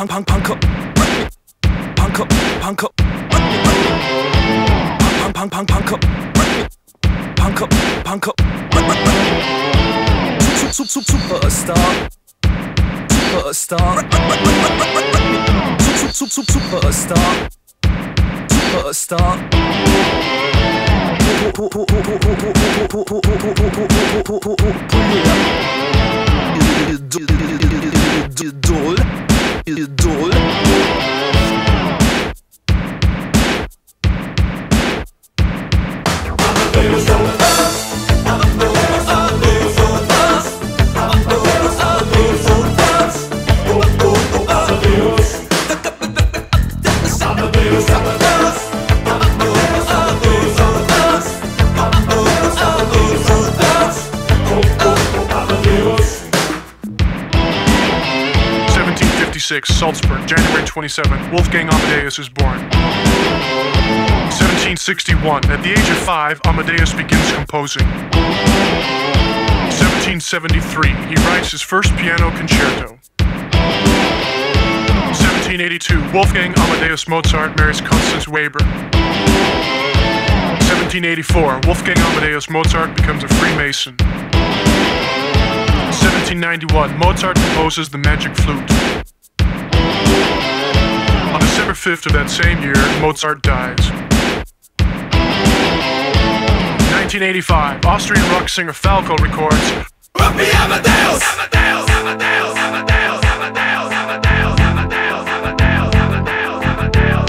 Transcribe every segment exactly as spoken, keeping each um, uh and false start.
punk punk punk up, punk up, punk up, punk punk punk punk up, punk up, punk up, super super superstar, superstar, super super superstar, superstar. Idol, idol. Salzburg, January twenty-seventh, Wolfgang Amadeus is born. seventeen sixty-one, at the age of five, Amadeus begins composing. seventeen seventy-three, he writes his first piano concerto. seventeen eighty-two, Wolfgang Amadeus Mozart marries Constance Weber. seventeen eighty-four, Wolfgang Amadeus Mozart becomes a Freemason. seventeen ninety-one, Mozart composes the Magic Flute. On December fifth of that same year, Mozart dies. nineteen eighty-five, Austrian rock singer Falco records Rock Me Amadeus! Amadeus! Amadeus! Amadeus! Amadeus! Amadeus! Amadeus! Amadeus! Amadeus!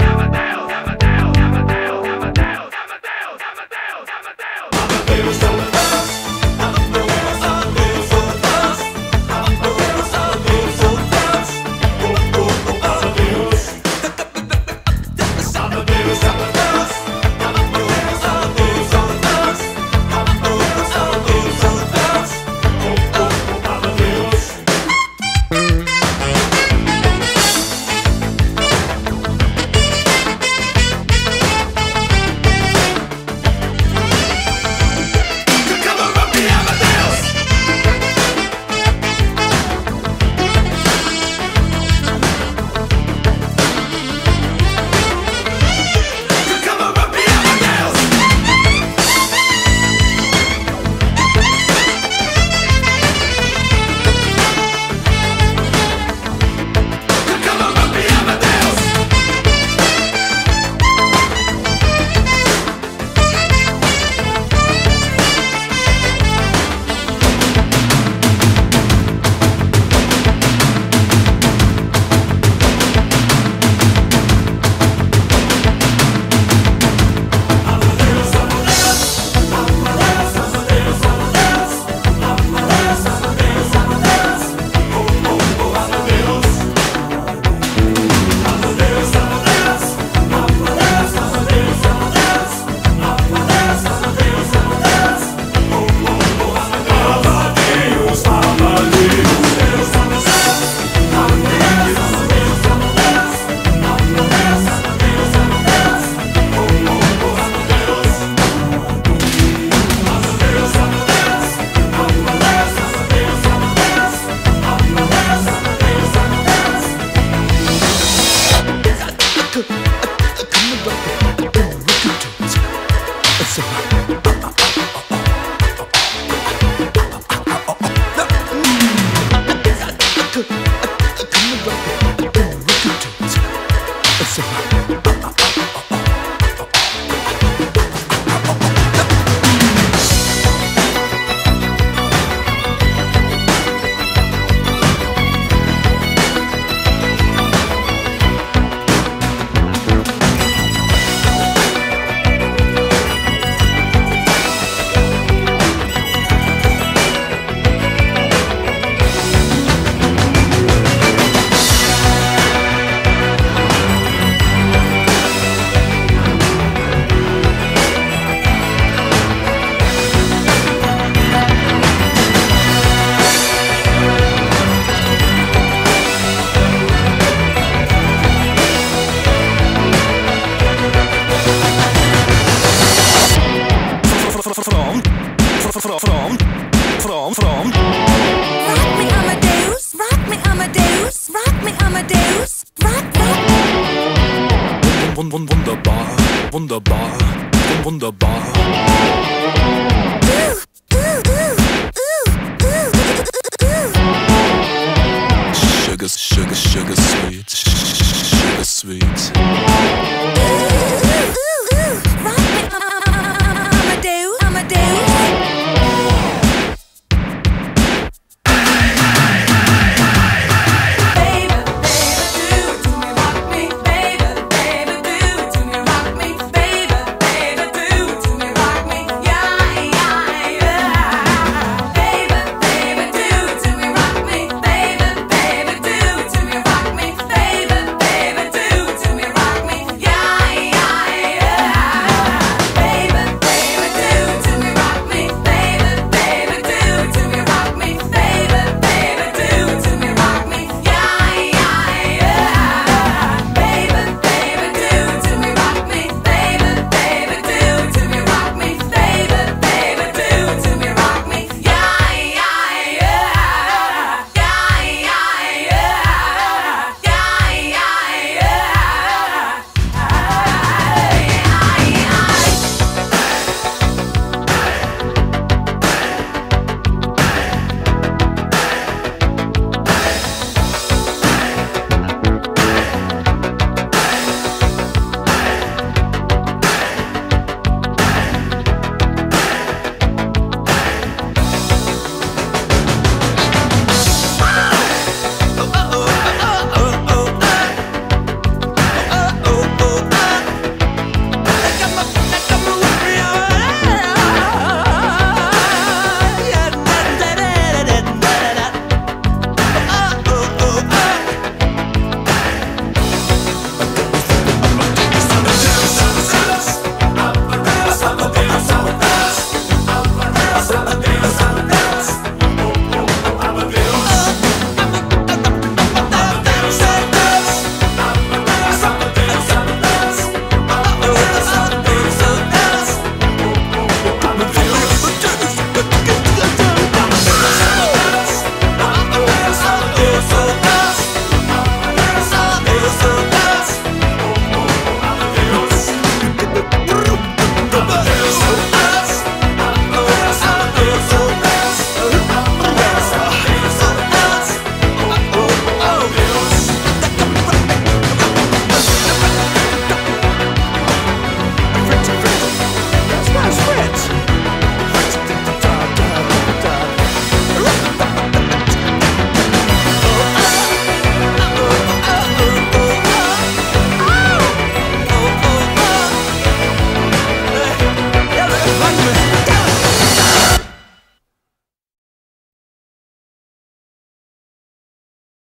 wun wun wunderbar, wunderbar, wun wunderbar. Sugar, sugar, sugar sweet, sugar sweet.